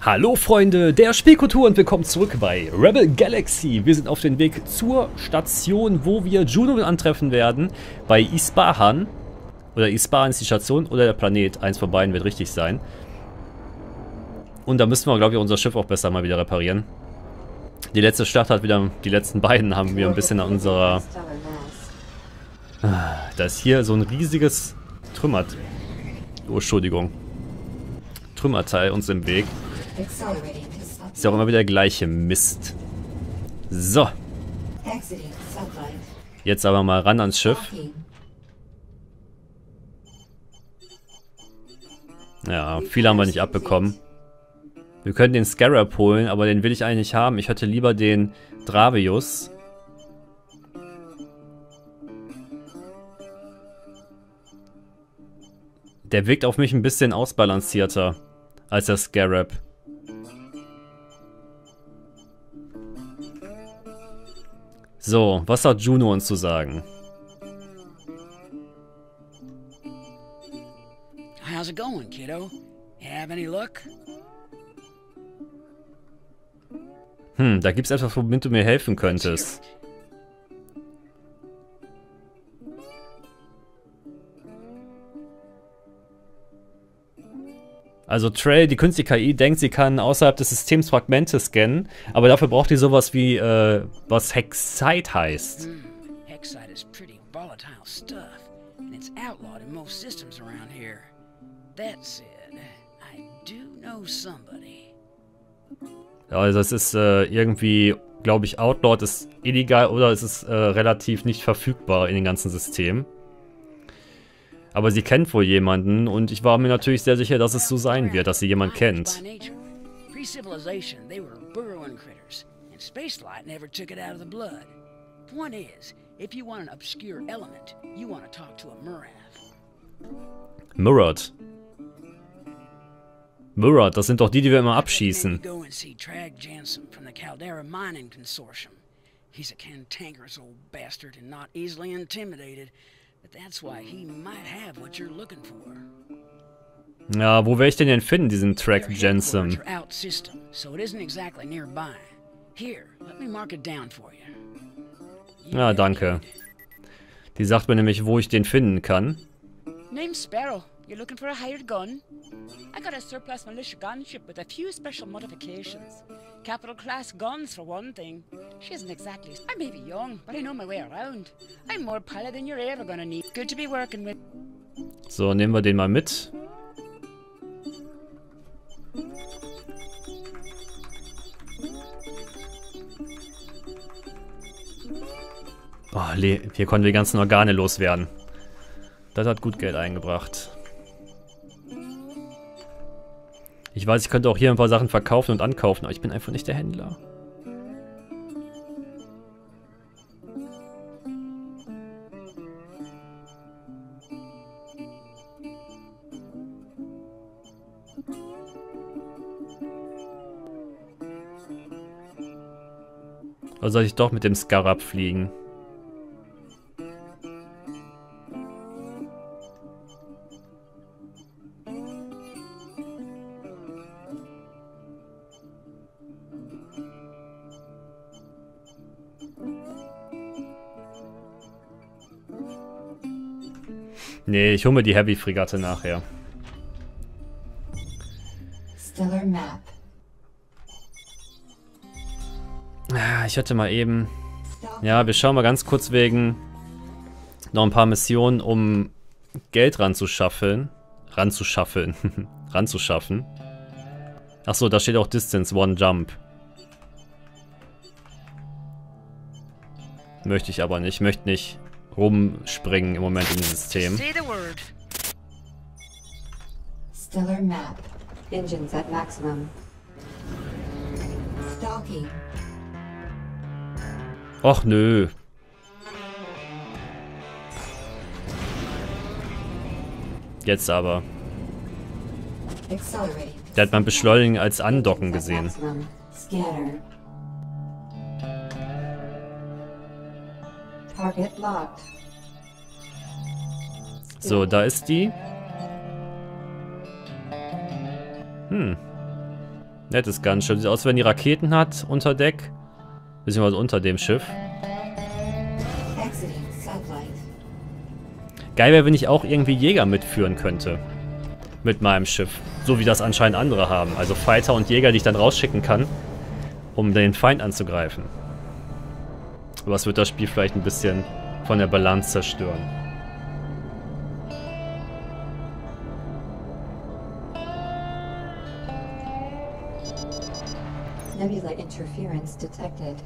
Hallo Freunde der Spielkultur und willkommen zurück bei Rebel Galaxy. Wir sind auf dem Weg zur Station, wo wir Juno antreffen werden, bei Ispahan. Oder Ispahan ist die Station oder der Planet, eins von beiden wird richtig sein. Und da müssen wir, glaube ich, unser Schiff auch besser mal wieder reparieren. Die letzte Stadt hat wieder, die letzten beiden haben wir ein bisschen an unserer... Da ist hier so ein riesiges Oh, Entschuldigung. Trümmerteil uns im Weg. Ist ja auch immer wieder der gleiche Mist. So. Jetzt aber mal ran ans Schiff. Ja, viele haben wir nicht abbekommen. Wir können den Scarab holen, aber den will ich eigentlich nicht haben. Ich hätte lieber den Dravius. Der wirkt auf mich ein bisschen ausbalancierter als der Scarab. So, was hat Juno uns zu sagen? How's it going, kiddo? You have any luck? Da gibt's etwas, womit du mir helfen könntest. Also Trey, die künstliche KI, denkt, sie kann außerhalb des Systems Fragmente scannen, aber dafür braucht die sowas wie, was Hexite heißt. Hexite is pretty volatile stuff, and it's outlawed in most systems around here. That said, I do know somebody. Ja, also es ist irgendwie, glaube ich, outlawed, ist illegal oder es ist relativ nicht verfügbar in den ganzen Systemen. Aber sie kennt wohl jemanden und ich war mir natürlich sehr sicher, dass es so sein wird, dass sie jemanden kennt. Pre-civilization, they were burrowing critters, and spaceflight never took it out of the blood. Point is, if you want an obscure element, you want to talk to a Murath. Murad. Murad, das sind doch die, die wir immer abschießen. Go and see Trag Jensen from the Caldera Mining Consortium. He's a cantankerous old bastard and not easily intimidated. But that's why he might have what you're looking for. Ja, wo werde ich denn finden, diesen Trag Jensen? Out system, so it isn't exactly nearby. Here, let me mark it down for you. Ja, danke. Die sagt mir nämlich, wo ich den finden kann. Name's Sparrow. You're looking for a hired gun? I got a surplus militia gunship with a few special modifications. Capital class guns for one thing. She isn't exactly... I may be young, but I know my way around. I'm more pilot than you're ever gonna need. Good to be working with. So, nehmen wir den mal mit. Oh, hier konnten wir die ganzen Organe loswerden. Das hat gut Geld eingebracht. Ich weiß, ich könnte auch hier ein paar Sachen verkaufen und ankaufen, aber ich bin einfach nicht der Händler. Oder soll ich doch mit dem Scarab fliegen? Nee, ich hole mir die Heavy-Fregatte nachher. Stellar Map. Ich hatte mal eben... Ja, wir schauen mal ganz kurz wegen noch ein paar Missionen, um Geld ranzuschaffen. Ranzuschaffen. Achso, da steht auch Distance, One Jump. Möchte ich aber nicht. Ich möchte nicht rumspringen im Moment im System. Stellar Map. Engines at maximum. Stalking. Och nö. Jetzt aber. Der hat mein Beschleunigen als Andocken gesehen. Scanner. Target locked. So, da ist die. Nettes Gunship. Sieht aus, als wenn die Raketen hat unter Deck. Beziehungsweise unter dem Schiff. Exiting sublight. Geil wäre, wenn ich auch irgendwie Jäger mitführen könnte. Mit meinem Schiff. So wie das anscheinend andere haben. Also Fighter und Jäger, die ich dann rausschicken kann, um den Feind anzugreifen. Aber das wird das Spiel vielleicht ein bisschen von der Balance zerstören. Nebula interference detected.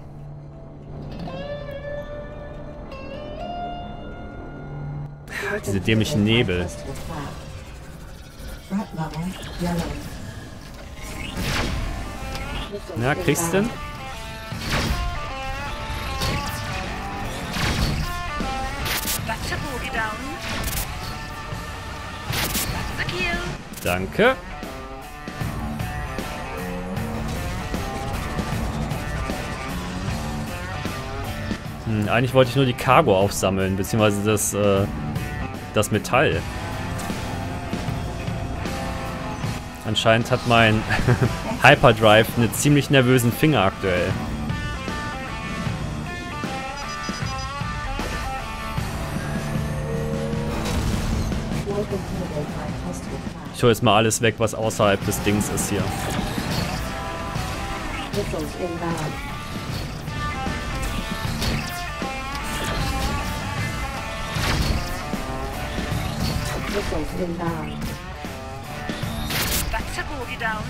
Diese dämlichen Nebel. Front level yellow. Na, kriegst du denn? That's a bogey down. That's a kill. Danke. Eigentlich wollte ich nur die Cargo aufsammeln, beziehungsweise das Metall. Anscheinend hat mein Hyperdrive einen ziemlich nervösen Finger aktuell. Ich hole jetzt mal alles weg, was außerhalb des Dings ist hier. Missiles inbound. Missiles inbound. That's a bogey down.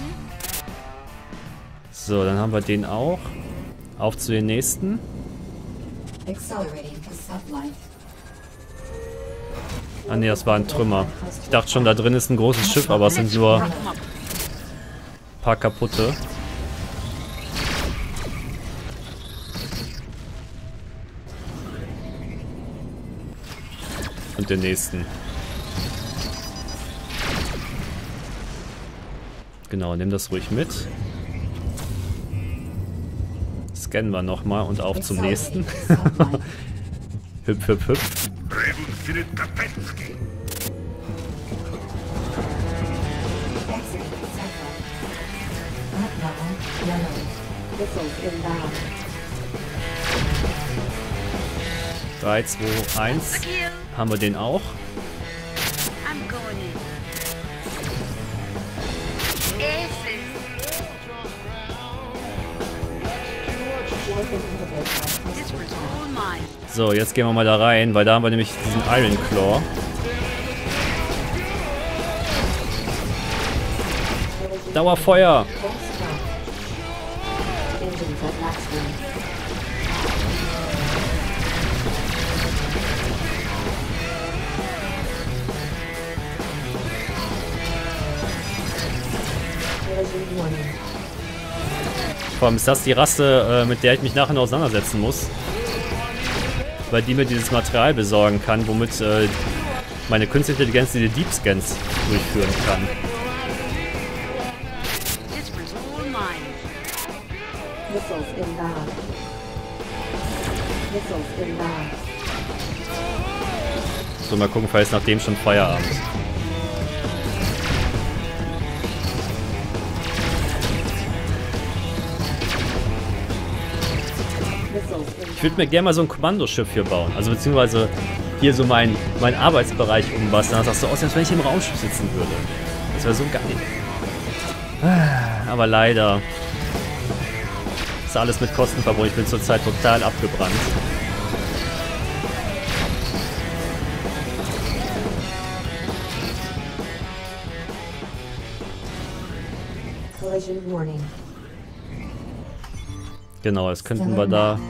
So, dann haben wir den auch. Auf zu den nächsten. Accelerating to sublight. Ah ne, das war ein Trümmer. Ich dachte schon, da drin ist ein großes Schiff, aber es sind nur ein paar kaputte. Und den nächsten. Genau, nimm das ruhig mit. Scannen wir nochmal und auf zum nächsten. Hüpf, hüpf, hüpf. Exiting sublight. Front level yellow. Missiles inbound. 3, 2, 1. Haben wir den auch? I'm going in. Aces. This was all mine. So, jetzt gehen wir mal da rein, weil da haben wir nämlich diesen Iron Claw. Dauerfeuer! Engines at maximum. Collision warning. Vor allem ist das die Rasse, mit der ich mich nachher noch auseinandersetzen muss. Weil die mir dieses Material besorgen kann, womit meine künstliche Intelligenz die Deep Scans durchführen kann. This was all mine. Missiles inbound. Missiles inbound. So, mal gucken, vielleicht ist nach dem schon Feierabend. Ich würde mir gerne mal so ein Kommandoschiff hier bauen. Also beziehungsweise hier so mein Arbeitsbereich umbasteln. Das sah so aus, als wenn ich im Raumschiff sitzen würde. Das wäre so geil. Aber leider ist alles mit Kosten verbunden. Ich bin zurzeit total abgebrannt. Collision warning. Genau, jetzt könnten wir da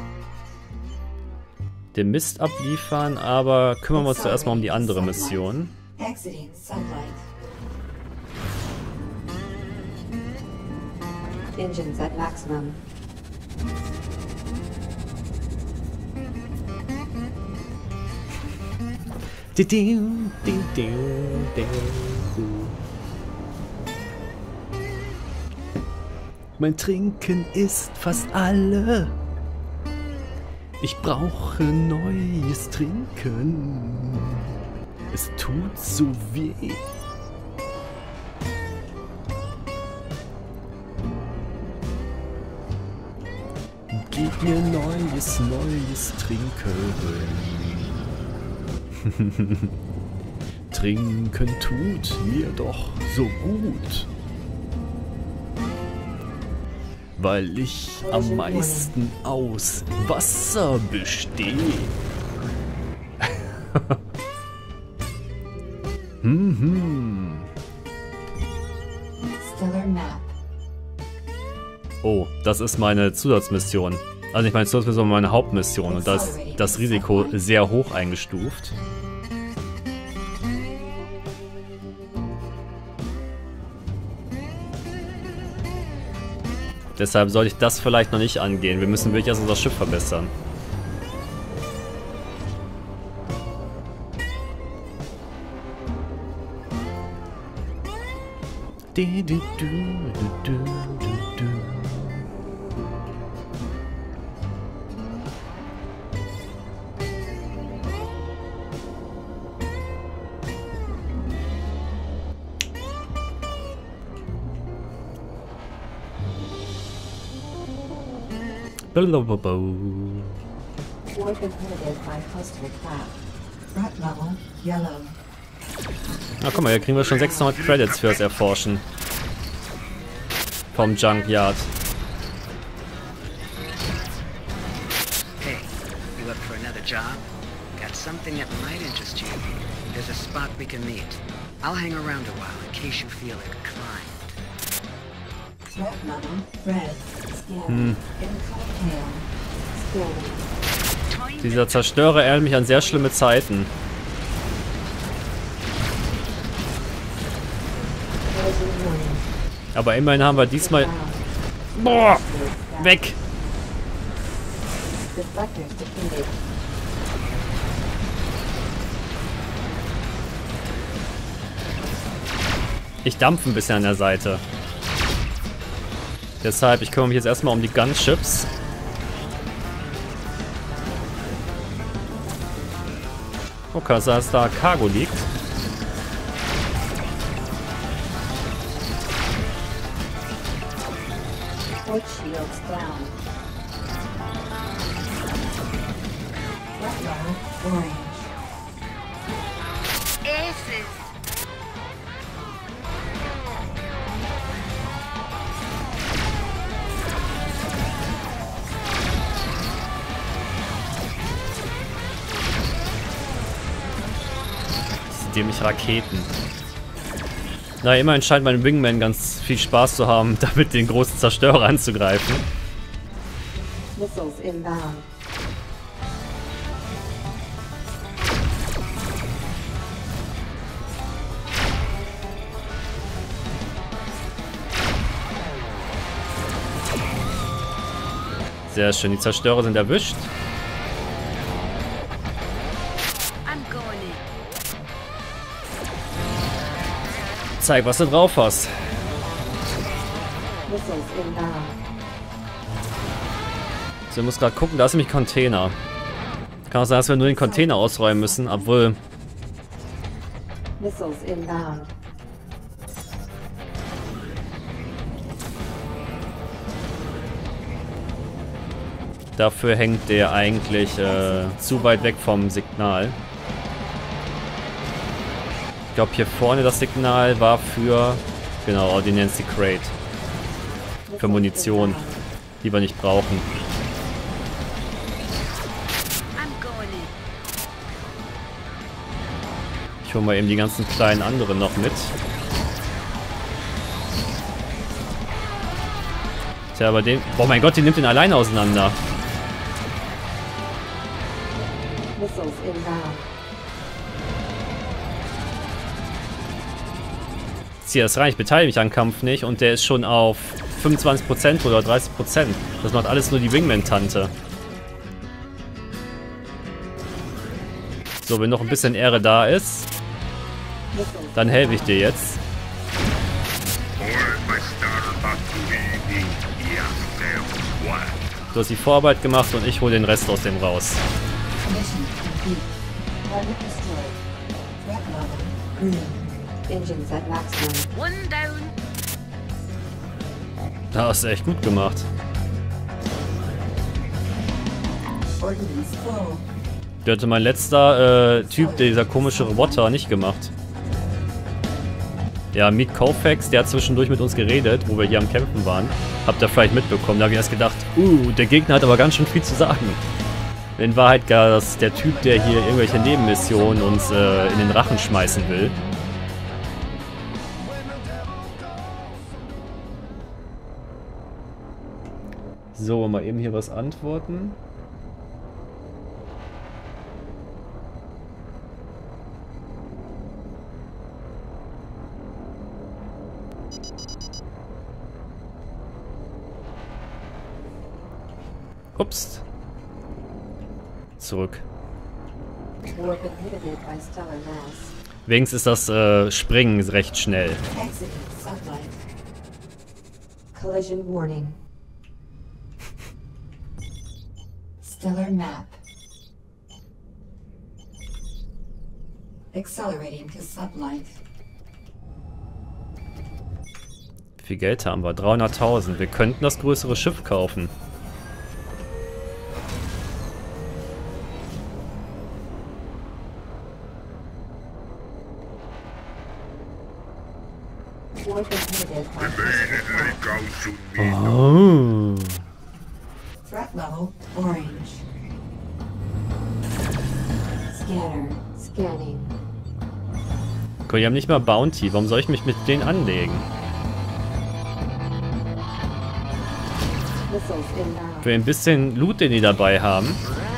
den Mist abliefern, aber kümmern wir uns zuerst mal um die andere Mission. Exiting sunlight. Engines at maximum. Mein Trinken ist fast alle. Ich brauche neues Trinken. Es tut so weh. Gib mir neues Trinken. Trinken tut mir doch so gut. Weil ich am meisten aus Wasser bestehe. Stellar Map. Oh, das ist meine Zusatzmission. Also nicht meine Zusatzmission, sondern meine Hauptmission. Und da ist das Risiko sehr hoch eingestuft. Deshalb sollte ich das vielleicht noch nicht angehen. Wir müssen wirklich erst unser Schiff verbessern. Fort inhabited by hostile craft. Threat level yellow. Na guck mal, hier kriegen wir schon 600 Credits fürs Erforschen. Vom Junkyard. Hey, you up for another job? Got something that might interest you. There's a spot we can meet. I'll hang around a while in case you feel inclined. Threat level red. Scan. Incognito. Skill. Dieser Zerstörer erinnert mich an sehr schlimme Zeiten. Aber immerhin haben wir diesmal... Boah! Weg! Deflectors defeated. Ich dampfe ein bisschen an der Seite. Deshalb, ich kümmere mich jetzt erstmal um die Gunships. Okay, dass da Cargo liegt. Port shields down. Threat level orange. Aces. Dämliche Raketen. Na, immerhin scheint mein Wingman ganz viel Spaß zu haben, damit den großen Zerstörer anzugreifen. Missiles inbound. Sehr schön, die Zerstörer sind erwischt. I'm going in. Zeig, was du drauf hast. Missiles inbound. So, ich muss gerade gucken, da ist nämlich Container. Kann auch sein, dass wir nur den Container ausräumen müssen, obwohl... Missiles inbound. Dafür hängt der eigentlich zu weit weg vom Signal. Ich glaube, hier vorne das Signal war für... Genau, Ordnance Crate. Für Munition, die wir nicht brauchen. I'm going in. Ich hole mal eben die ganzen kleinen anderen noch mit. Tja, aber den... Oh mein Gott, die nimmt den alleine auseinander. Missiles inbound. Ziehe das rein, ich beteilige mich am Kampf nicht und der ist schon auf 25% oder 30%. Das macht alles nur die Wingman-Tante. So, wenn noch ein bisschen Ehre da ist, dann helfe ich dir jetzt. Du hast die Vorarbeit gemacht und ich hole den Rest aus dem raus. Mission complete. Target destroyed. Threat level green. Engines at maximum. One down. Da hast du echt gut gemacht. Ordnance full. Der hatte mein letzter Typ, dieser komische Roboter, nicht gemacht. Ja, Meet Koufax, der hat zwischendurch mit uns geredet, wo wir hier am Kämpfen waren. Habt ihr vielleicht mitbekommen. Da habe ich erst gedacht, der Gegner hat aber ganz schön viel zu sagen. In Wahrheit gar das der Typ, der hier irgendwelche Nebenmissionen uns in den Rachen schmeißen will. So, mal eben hier was antworten. Ups. Zurück. Warp inhibited by stellar mass. Wenigstens ist das Springen recht schnell. Exiting sunlight. Collision warning. Stellar map. Accelerating to sublight. Wie viel Geld haben wir? 300.000. Wir könnten das größere Schiff kaufen. Warp inhibited by physical clock. Oh. Threat level orange. Scanner scanning. Guck, die haben nicht mal Bounty. Warum soll ich mich mit denen anlegen? Missiles inbound. Für ein bisschen Loot, den die dabei haben.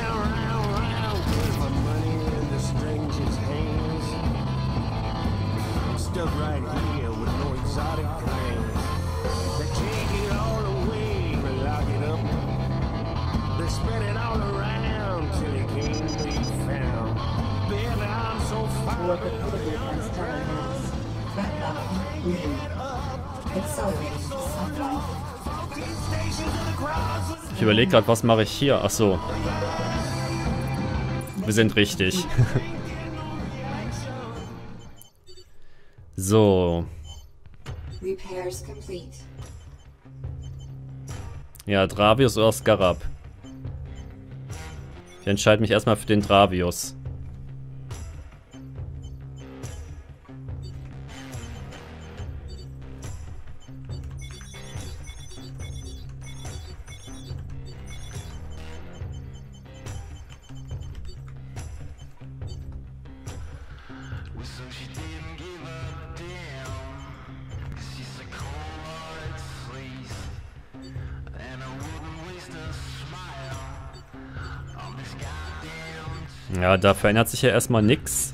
Warp inhibited by stellar mass. Threat level green. Accelerating to sunlight. Ich überlege gerade, was mache ich hier? Ach so. Wir sind richtig. So. Repairs complete. Ja, Dravius oder Scarab. Ich entscheide mich erstmal für den Dravius. Ja, da verändert sich ja erstmal nichts.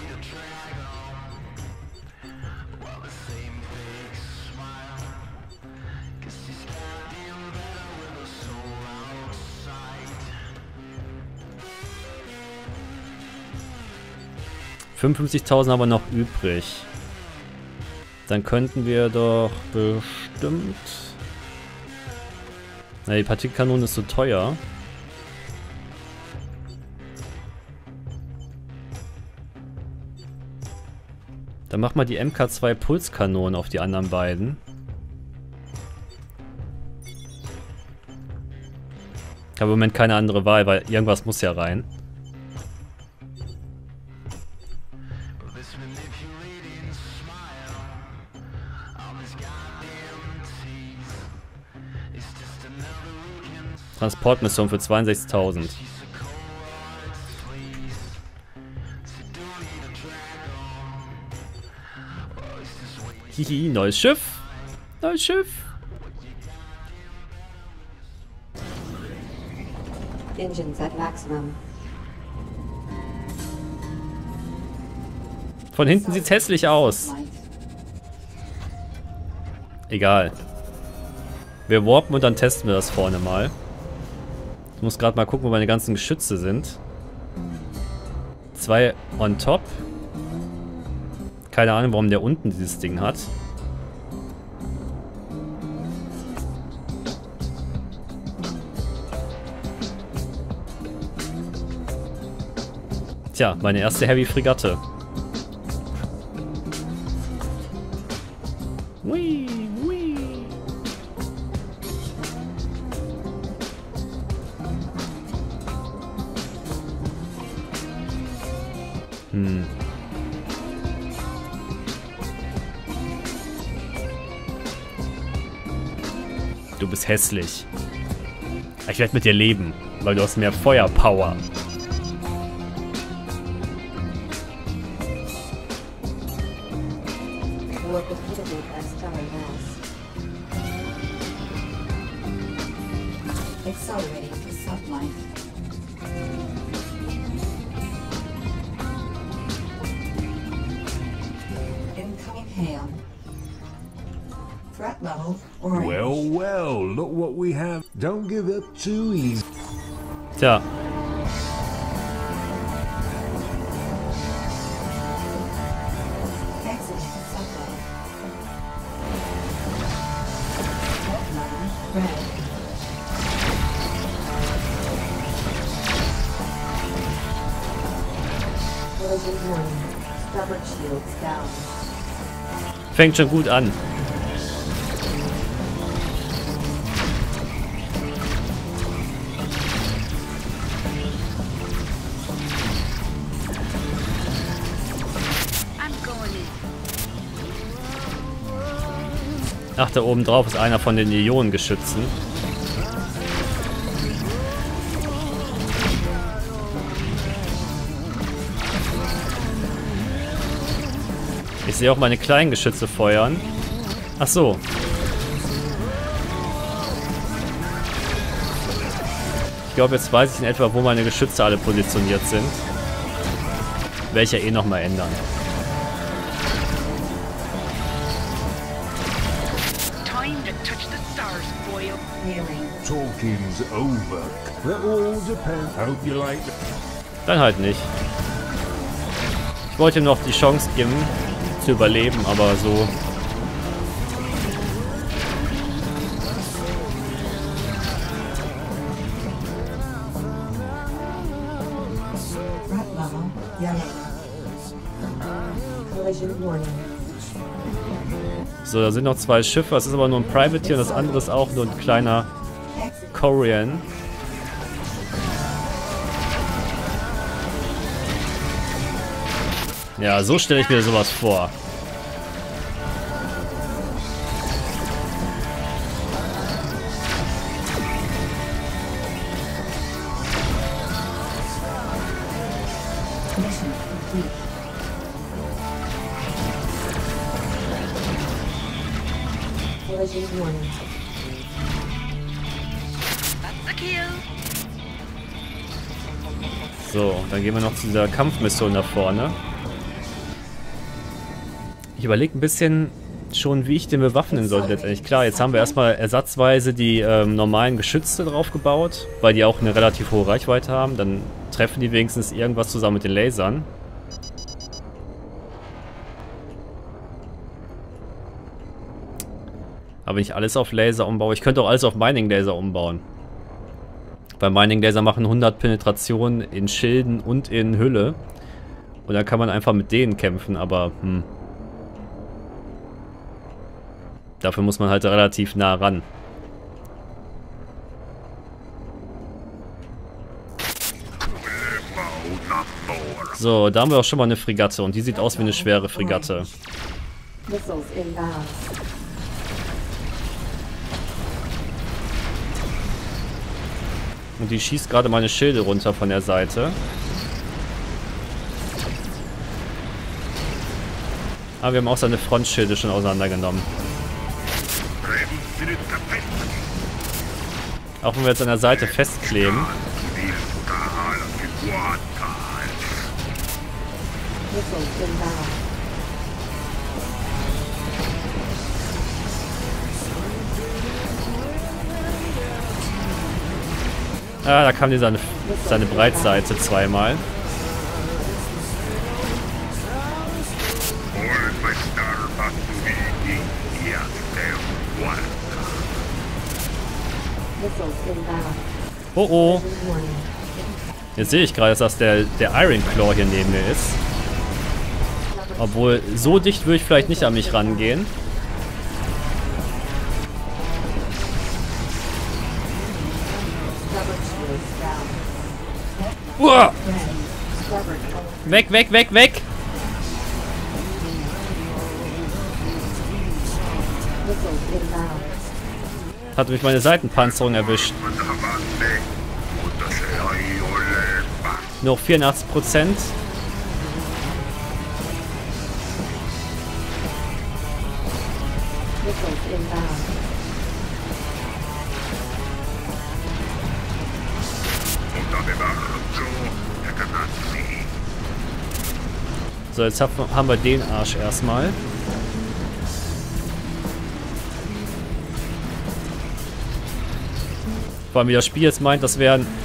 $55.000 aber noch übrig. Dann könnten wir doch bestimmt... Na, die Partikelkanone ist so teuer. Dann mach mal die MK2 Pulskanonen auf die anderen beiden. Ich habe im Moment keine andere Wahl, weil irgendwas muss ja rein. Transportmission für 62.000. Hihi, neues Schiff. Neues Schiff. Engines at maximum. Von hinten sieht's hässlich aus. Egal. Wir warpen und dann testen wir das vorne mal. Ich muss gerade mal gucken, wo meine ganzen Geschütze sind. 2 on top. Keine Ahnung, warum der unten dieses Ding hat. Tja, meine erste Heavy-Fregatte. Hui, hui. Du bist hässlich. Ich werde mit dir leben, weil du hast mehr Feuerpower. Work repeatedly as stellar mass. Accelerating to sublight. Incoming hail. Threat level orange. Well, well, look what we have. Don't give up too easy. Tja. Exit to sublight. Threat level red. Collision warning. Starboard shields down. Fängt schon gut an. I'm going in. Ach, da oben drauf ist einer von den Ionengeschützen. Ich sehe auch meine kleinen Geschütze feuern. Ach so. Ich glaube, jetzt weiß ich in etwa, wo meine Geschütze alle positioniert sind. Werde ich ja eh nochmal ändern. Time to touch the stars, boy. Healing. Talking's over. That all depends. Hope you like it. Dann halt nicht. Ich wollte ihm noch die Chance geben, zu überleben, aber so. Threat level yellow. Collision warning. So, da sind noch zwei Schiffe. Das ist aber nur ein Privateer und das andere ist auch nur ein kleiner Exit. Korean. Ja, so stelle ich mir sowas vor. Mission complete. Collision warning. That's a kill. So, dann gehen wir noch zu dieser Kampfmission da vorne. Ich überlege ein bisschen schon, wie ich den bewaffnen sollte letztendlich. Klar, jetzt haben wir erstmal ersatzweise die normalen Geschütze drauf gebaut, weil die auch eine relativ hohe Reichweite haben. Dann treffen die wenigstens irgendwas zusammen mit den Lasern. Aber wenn ich alles auf Laser umbaue, ich könnte auch alles auf Mining Laser umbauen. Weil Mining Laser machen 100 Penetrationen in Schilden und in Hülle. Und dann kann man einfach mit denen kämpfen, aber dafür muss man halt relativ nah ran. So, da haben wir auch schon mal eine Fregatte und die sieht aus wie eine schwere Fregatte. Missiles inbound. Und die schießt gerade meine Schilde runter von der Seite. Aber wir haben auch seine Frontschilde schon auseinandergenommen. Auch wenn wir jetzt an der Seite festkleben. Missiles inbound. Ah, da kam die seine Breitseite zweimal. Missiles inbound. Oh oh. Collision warning. Jetzt sehe ich gerade, dass der Iron Claw hier neben mir ist. Obwohl, so dicht würde ich vielleicht nicht an mich rangehen. Starboard shields down. Uah! Red. Starboard color. Weg, weg, weg, weg! Missiles inbound. Hat mich meine Seitenpanzerung erwischt. Noch 84%. Missiles inbound. So, jetzt haben wir den Arsch erstmal. Vor allem wie das Spiel jetzt meint, das wäre ein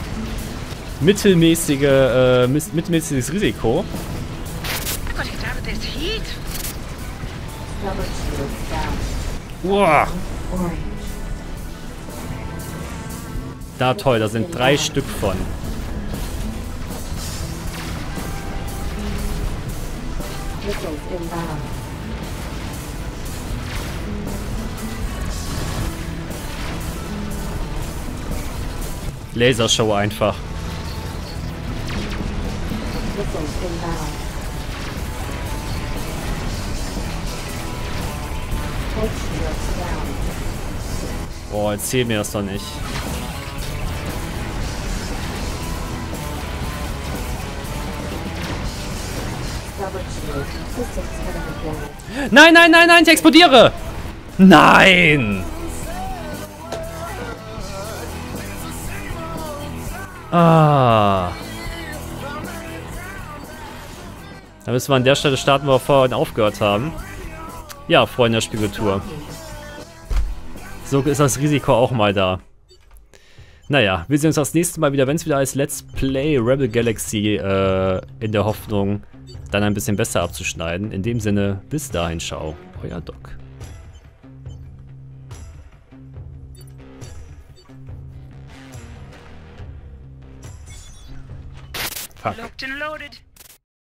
mittelmäßiges Risiko. I gotta get out of this heat. Double shields down. Uah. Orange. Na toll, da sind 3 Stück von. Missiles inbound. Lasershow einfach. Missiles inbound. Pulse shields down. Boah, erzähl mir das doch nicht. Double shield. Systems critical damage. Nein, nein, nein, nein, ich explodiere! Nein! Ah. Da müssen wir an der Stelle starten, wo wir vorhin aufgehört haben. Ja, Freunde der Spielkultur. So ist das Risiko auch mal da. Naja, wir sehen uns das nächste Mal wieder, wenn es wieder als Let's Play Rebel Galaxy in der Hoffnung, dann ein bisschen besser abzuschneiden. In dem Sinne, bis dahin, ciao. Euer Doc. Fuck. Locked and loaded.